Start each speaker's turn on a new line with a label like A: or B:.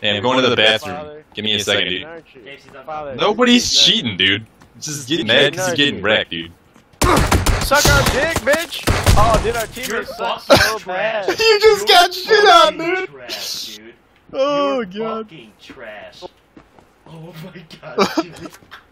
A: Hey, I'm going to the bathroom.
B: Father.
A: Give me a second, dude.
C: Casey's on
B: Father.
A: Nobody's cheating, dude. Just getting mad because you're getting wrecked, dude.
B: Suck our dick, bitch! Oh, dude, our
C: You're
B: teammates suck
C: fucking
B: so
C: trash.
B: bad.
A: You just got shit on, dude.
C: Trash, dude.
A: Oh,
C: You're
A: God.
C: fucking trash. Oh my god, dude.